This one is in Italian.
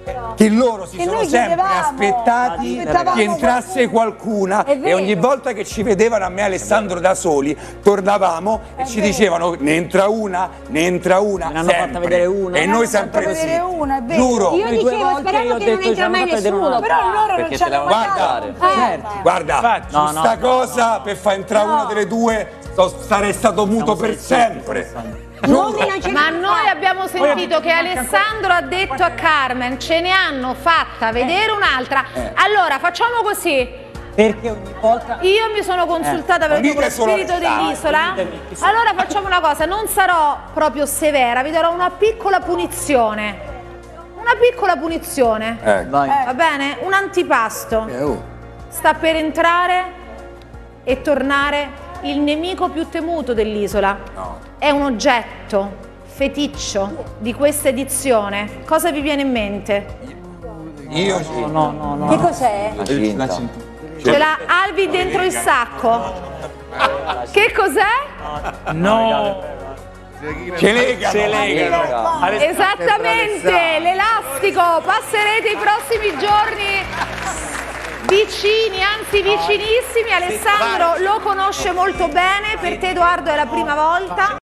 che loro si sono sempre aspettati che entrasse qualcuna e ogni volta che ci vedevano a me e Alessandro da soli tornavamo e ci dicevano ne entra una, hanno fatta vedere una e noi sempre sì, giuro. Io dicevo sperando che non entra mai nessuno, però loro non ci hanno Guarda, sta cosa per far entrare una delle due sarei stato muto per sempre. Ma noi abbiamo sentito che Alessandro ha detto a Carmen ce ne hanno fatta vedere un'altra. Allora facciamo così. Perché ogni volta io mi sono consultata per lo spirito dell'isola. Allora facciamo una cosa, non sarò proprio severa, vi darò una piccola punizione. Una piccola punizione. Va bene? Un antipasto. Sta per entrare e tornare il nemico più temuto dell'isola. È un oggetto feticcio di questa edizione. Cosa vi viene in mente? Io No. Che cos'è? Ce l'ha Albi dentro il sacco. Che cos'è? no. ce legano. Esattamente, l'elastico. Passerete i prossimi giorni vicini, anzi vicinissimi. Alessandro lo conosce molto bene, per te Edoardo è la prima volta.